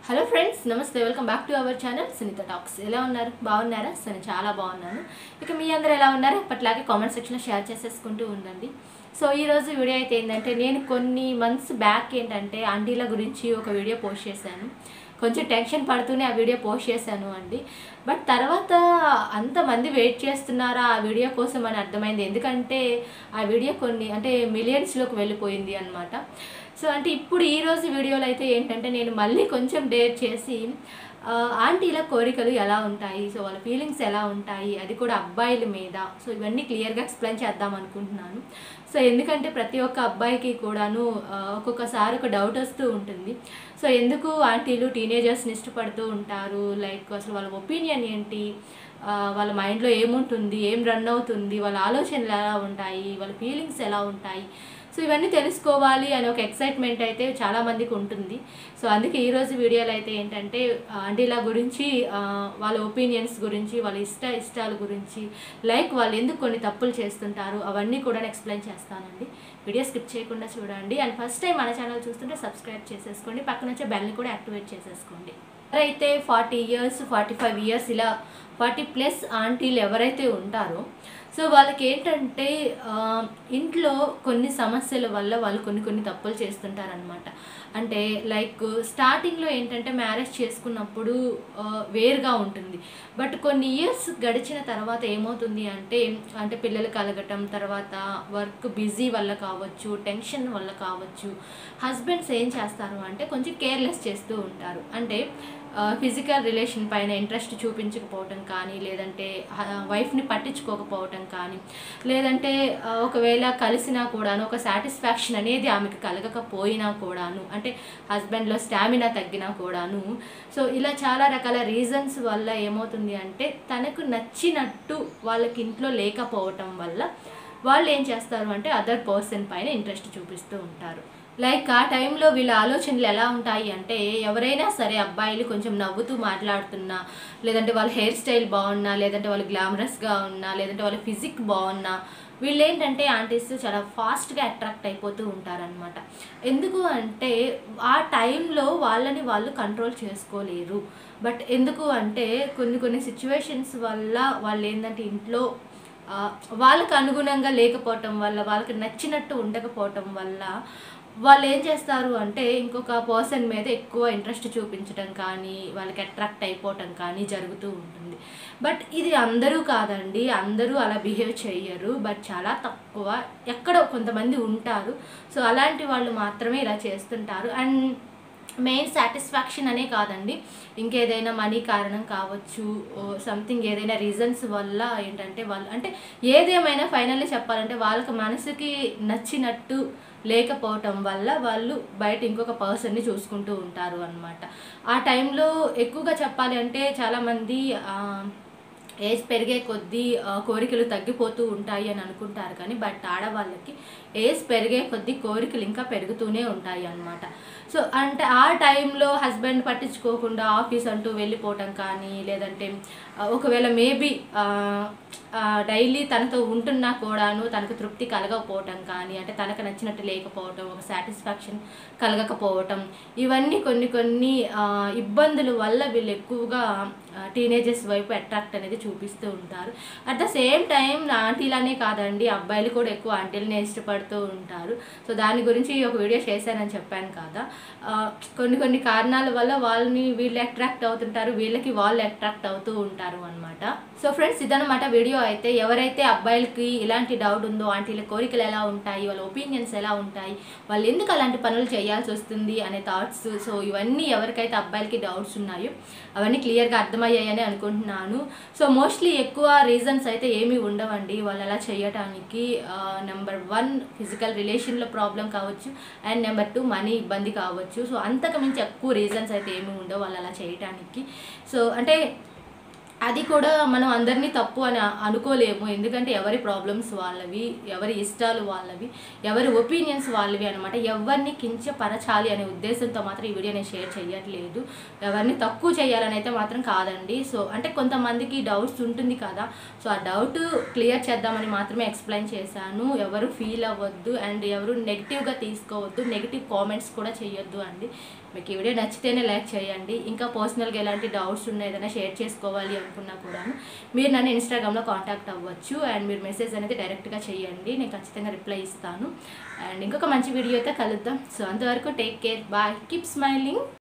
Hello friends, నమస్తే. Welcome back to our channel Sunitha talks. ఎలా ఉన్నారు? బాగున్నారా? నేను చాలా బాగున్నాను. ఇక మీ అందరూ ఎలా ఉన్నారు? అప్పట్లాగే కామెంట్ సెక్షన్లో షేర్ చేసేసుకుంటూ ఉండండి. సో ఈరోజు వీడియో అయితే ఏంటంటే, నేను కొన్ని మంత్స్ బ్యాక్ ఏంటంటే ఆంటీల గురించి ఒక వీడియో పోస్ట్ చేశాను. కొంచెం టెన్షన్ పడుతూనే ఆ వీడియో పోస్ట్ చేశాను అండి. బట్ తర్వాత అంతమంది వెయిట్ చేస్తున్నారా ఆ వీడియో కోసం అని అర్థమైంది. ఎందుకంటే ఆ వీడియో కొన్ని అంటే మిలియన్స్లోకి వెళ్ళిపోయింది అనమాట. సో అంటే ఇప్పుడు ఈరోజు వీడియోలో అయితే ఏంటంటే, నేను మళ్ళీ కొంచెం డేర్ చేసి ఆంటీల కోరికలు ఎలా ఉంటాయి, సో వాళ్ళ ఫీలింగ్స్ ఎలా ఉంటాయి, అది కూడా అబ్బాయిల మీద, సో ఇవన్నీ క్లియర్గా ఎక్స్ప్లెయిన్ చేద్దాం అనుకుంటున్నాను. సో ఎందుకంటే ప్రతి ఒక్క అబ్బాయికి కూడాను ఒక్కొక్కసారి ఒక డౌట్ వస్తూ ఉంటుంది. సో ఎందుకు ఆంటీలు టీనేజర్స్ని ఇష్టపడుతూ ఉంటారు, లైక్ అసలు వాళ్ళ ఒపీనియన్ ఏంటి, వాళ్ళ మైండ్లో ఏముంటుంది, ఏం రన్ అవుతుంది, వాళ్ళ ఆలోచనలు ఎలా ఉంటాయి, వాళ్ళ ఫీలింగ్స్ ఎలా ఉంటాయి, సో ఇవన్నీ తెలుసుకోవాలి అని ఒక ఎక్సైట్మెంట్ అయితే చాలామందికి ఉంటుంది. సో అందుకే ఈరోజు వీడియోలో అయితే ఏంటంటే ఆంటీల గురించి, వాళ్ళ ఒపీనియన్స్ గురించి, వాళ్ళ ఇష్టాల గురించి, లైక్ వాళ్ళు ఎందుకు కొన్ని తప్పులు చేస్తుంటారు, అవన్నీ కూడా ఎక్స్ప్లెయిన్ చేస్తానండి. వీడియో స్కిప్ చేయకుండా చూడండి. అండ్ ఫస్ట్ టైం మన ఛానల్ చూస్తుంటే సబ్స్క్రైబ్ చేసేసుకోండి, పక్కన వచ్చే బెల్ని కూడా యాక్టివేట్ చేసేసుకోండి. ఎవరైతే 40 ఇయర్స్ 45 ఇయర్స్ ఇలా 40+ ఆంటీలు ఎవరైతే ఉంటారో, సో వాళ్ళకి ఏంటంటే ఇంట్లో కొన్ని సమస్యల వల్ల వాళ్ళు కొన్ని తప్పులు చేస్తుంటారనమాట. అంటే లైక్ స్టార్టింగ్లో ఏంటంటే మ్యారేజ్ చేసుకున్నప్పుడు వేరుగా ఉంటుంది. బట్ కొన్ని ఇయర్స్ గడిచిన తర్వాత ఏమవుతుంది అంటే పిల్లలు కలగటం, తర్వాత వర్క్ బిజీ వల్ల కావచ్చు, టెన్షన్ వల్ల కావచ్చు, హస్బెండ్స్ ఏం చేస్తారు అంటే కొంచెం కేర్లెస్ చేస్తూ ఉంటారు. అంటే ఫిజికల్ రిలేషన్ పైన ఇంట్రెస్ట్ చూపించకపోవటం కానీ, లేదంటే వైఫ్ని పట్టించుకోకపోవటం కానీ, లేదంటే ఒకవేళ కలిసినా కూడాను ఒక సాటిస్ఫాక్షన్ అనేది ఆమెకు కలగకపోయినా కూడాను, అంటే హస్బెండ్లో స్టామినా తగ్గినా కూడాను, సో ఇలా చాలా రకాల రీజన్స్ వల్ల ఏమవుతుంది అంటే తనకు నచ్చినట్టు వాళ్ళకి ఇంట్లో లేకపోవటం వల్ల వాళ్ళు ఏం చేస్తారు అంటే అదర్ పర్సన్ పైన ఇంట్రెస్ట్ చూపిస్తూ ఉంటారు. లైక్ ఆ టైంలో వీళ్ళ ఆలోచనలు ఎలా ఉంటాయి అంటే, ఎవరైనా సరే అబ్బాయిలు కొంచెం నవ్వుతూ మాట్లాడుతున్నా, లేదంటే వాళ్ళ హెయిర్ స్టైల్ బాగున్నా, లేదంటే వాళ్ళు గ్లామరస్గా ఉన్నా, లేదంటే వాళ్ళ ఫిజిక్ బాగున్నా, వీళ్ళు ఏంటంటే ఆంటీస్ చాలా ఫాస్ట్గా అట్రాక్ట్ అయిపోతూ ఉంటారనమాట. ఎందుకు అంటే ఆ టైంలో వాళ్ళని వాళ్ళు కంట్రోల్ చేసుకోలేరు. బట్ ఎందుకు అంటే కొన్ని సిచ్యువేషన్స్ వల్ల వాళ్ళు ఏంటంటే ఇంట్లో వాళ్ళకు అనుగుణంగా లేకపోవటం వల్ల, వాళ్ళకి నచ్చినట్టు ఉండకపోవటం వల్ల వాళ్ళు ఏం చేస్తారు అంటే ఇంకొక పర్సన్ మీద ఎక్కువ ఇంట్రెస్ట్ చూపించడం కానీ, వాళ్ళకి అట్రాక్ట్ అయిపోవటం కానీ జరుగుతూ ఉంటుంది. బట్ ఇది అందరూ కాదండి, అందరూ అలా బిహేవ్ చేయరు. బట్ చాలా తక్కువ, ఎక్కడో కొంతమంది ఉంటారు. సో అలాంటి వాళ్ళు మాత్రమే ఇలా చేస్తుంటారు. అండ్ మెయిన్ సాటిస్ఫాక్షన్ అనే కాదండి, ఇంకేదైనా మనీ కారణం కావచ్చు, సంథింగ్ ఏదైనా రీజన్స్ వల్ల ఏంటంటే వాళ్ళు అంటే ఏదేమైనా ఫైనల్లీ చెప్పాలంటే వాళ్ళకి మనసుకి నచ్చినట్టు లేకపోవటం వల్ల వాళ్ళు బయట ఇంకొక పర్సన్ని చూసుకుంటూ ఉంటారు అన్నమాట. ఆ టైంలో ఎక్కువగా చెప్పాలి అంటే చాలామంది ఏజ్ పెరిగే కొద్దీ కోరికలు తగ్గిపోతూ ఉంటాయి అని అనుకుంటారు. కానీ బట్ ఆడవాళ్ళకి ఏజ్ పెరిగే కొద్దీ కోరికలు ఇంకా పెరుగుతూనే ఉంటాయి అన్నమాట. సో అంటే ఆ టైంలో హస్బెండ్ పట్టించుకోకుండా ఆఫీస్ అంటూ వెళ్ళిపోవటం కానీ, లేదంటే ఒకవేళ మేబీ డైలీ తనతో ఉంటున్నా కూడాను తనకు తృప్తి కలగకపోవటం కానీ, అంటే తనకు నచ్చినట్టు లేకపోవటం, ఒక సాటిస్ఫాక్షన్ కలగకపోవటం, ఇవన్నీ కొన్ని ఇబ్బందుల వల్ల వీళ్ళు ఎక్కువగా టీనేజర్స్ వైపు అట్రాక్ట్ అనేది చూపిస్తూ ఉంటారు. అట్ ద సేమ్ టైం ఆంటీలనే కాదండి, అబ్బాయిలు కూడా ఎక్కువ ఆంటీలనే ఇష్టపడుతూ ఉంటారు. సో దాని గురించి ఒక వీడియో చేశానని చెప్పాను కదా. కొన్ని కారణాల వల్ల వాళ్ళని వీళ్ళు అట్రాక్ట్ అవుతుంటారు, వీళ్ళకి వాళ్ళు అట్రాక్ట్ అవుతూ ఉంటారు అనమాట. సో ఫ్రెండ్స్, ఇదనమాట వీడియో. అయితే ఎవరైతే అబ్బాయిలకి ఇలాంటి డౌట్ ఉందో, ఆంటీల కోరికలు ఎలా ఉంటాయి, వాళ్ళ ఒపీనియన్స్ ఎలా ఉంటాయి, వాళ్ళు ఎందుకు అలాంటి పనులు చేయాల్సి వస్తుంది అనే థాట్స్, సో ఇవన్నీ ఎవరికైతే అబ్బాయిలకి డౌట్స్ ఉన్నాయో అవన్నీ క్లియర్గా అర్థమయ్యాయని అనుకుంటున్నాను. సో మోస్ట్లీ ఎక్కువ రీజన్స్ అయితే ఏమీ ఉండవండి వాళ్ళు అలా చేయటానికి. నెంబర్ 1 ఫిజికల్ రిలేషన్లో ప్రాబ్లం కావచ్చు, అండ్ నెంబర్ 2 మనీ ఇబ్బంది కావచ్చు. సో అంతకు మించి ఎక్కువ రీజన్స్ అయితే ఏమీ ఉండవు వాళ్ళు అలా చేయటానికి. సో అంటే అది కూడా మనం అందరినీ తప్పు అని అనుకోలేము. ఎందుకంటే ఎవరి ప్రాబ్లమ్స్ వాళ్ళవి, ఎవరి ఇష్టాలు వాళ్ళవి, ఎవరి ఒపీనియన్స్ వాళ్ళవి అనమాట. ఎవరిని కించపరచాలి అనే ఉద్దేశంతో మాత్రం ఈ వీడియో నేను షేర్ చేయట్లేదు. ఎవరిని తక్కువ చేయాలని అయితే మాత్రం కాదండి. సో అంటే కొంతమందికి డౌట్స్ ఉంటుంది కదా, సో ఆ డౌట్ క్లియర్ చేద్దామని మాత్రమే ఎక్స్ప్లెయిన్ చేశాను. ఎవరు ఫీల్ అవ్వద్దు, అండ్ ఎవరు నెగిటివ్గా తీసుకోవద్దు, నెగిటివ్ కామెంట్స్ కూడా చేయొద్దు అండి. మీకు ఈ వీడియో నచ్చితేనే లైక్ చేయండి. ఇంకా పర్సనల్గా ఎలాంటి డౌట్స్ ఉన్నా ఏదైనా షేర్ చేసుకోవాలి అనుకున్నా కూడా మీరు నన్ను ఇన్స్టాగ్రామ్లో కాంటాక్ట్ అవ్వచ్చు. అండ్ మీరు మెసేజ్ అనేది డైరెక్ట్గా చేయండి, నేను ఖచ్చితంగా రిప్లై ఇస్తాను. అండ్ ఇంకొక మంచి వీడియో అయితే కలుద్దాం. సో అంతవరకు take care, bye, keep smiling.